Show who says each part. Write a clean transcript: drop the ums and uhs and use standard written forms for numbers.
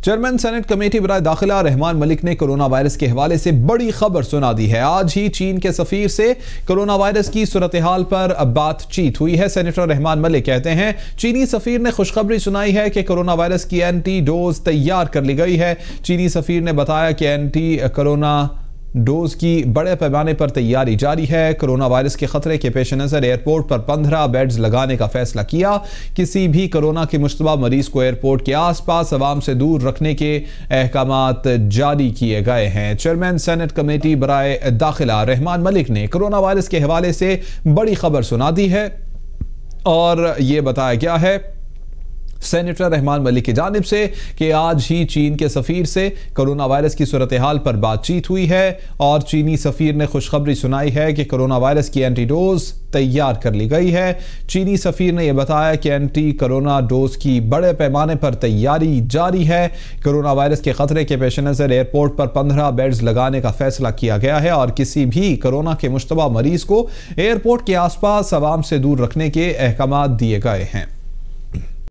Speaker 1: Chairman senate committee برائے داخلہ رحمان ملک نے کرونا وائرس کے حوالے سے بڑی خبر سنا دی ہے۔ آج ہی چین کے سفیر سے کرونا وائرس کی صورتحال پر بات چیت ہوئی ہے۔ سینیٹر رحمان ملک کہتے ہیں چینی سفیر نے خوشخبری سنائی ہے کہ کرونا وائرس کی اینٹی ڈوز تیار کر لی گئی ہے۔ چینی سفیر نے بتایا کہ اینٹی کرونا ڈوز کی بڑے پیمانے پر تیاری جاری ہے۔ کرونا وائرس کے خطرے کے پیش نظر ایئرپورٹ پر 15 بیڈز لگانے کا فیصلہ کیا۔ کسی بھی کرونا کے مشتبہ مریض کو ایئرپورٹ کے آس پاس عوام سے دور رکھنے کے احکامات جاری کیے گئے ہیں۔ چیئرمین سینٹ کمیٹی برائے داخلہ رحمان ملک نے کرونا وائرس کے حوالے سے بڑی خبر سنا دی ہے اور یہ بتایا گیا ہے سینیٹر رحمان ملک کی جانب سے کہ آج ہی چین کے سفیر سے کرونا وائرس کی صورتحال پر بات چیت ہوئی ہے اور چینی سفیر نے خوشخبری سنائی ہے کہ کرونا وائرس کی اینٹی ڈوز تیار کر لی گئی ہے۔ چینی سفیر نے یہ بتایا کہ اینٹی کرونا ڈوز کی بڑے پیمانے پر تیاری جاری ہے۔ کرونا وائرس کے خطرے کے پیش نظر ایئرپورٹ پر 15 بیڈز لگانے کا فیصلہ کیا گیا ہے اور کسی بھی کرونا کے مشتبہ مریض کو ایئرپورٹ کے آس پاس عوام سے دور رکھنے کے احکامات دیے گئے ہیں۔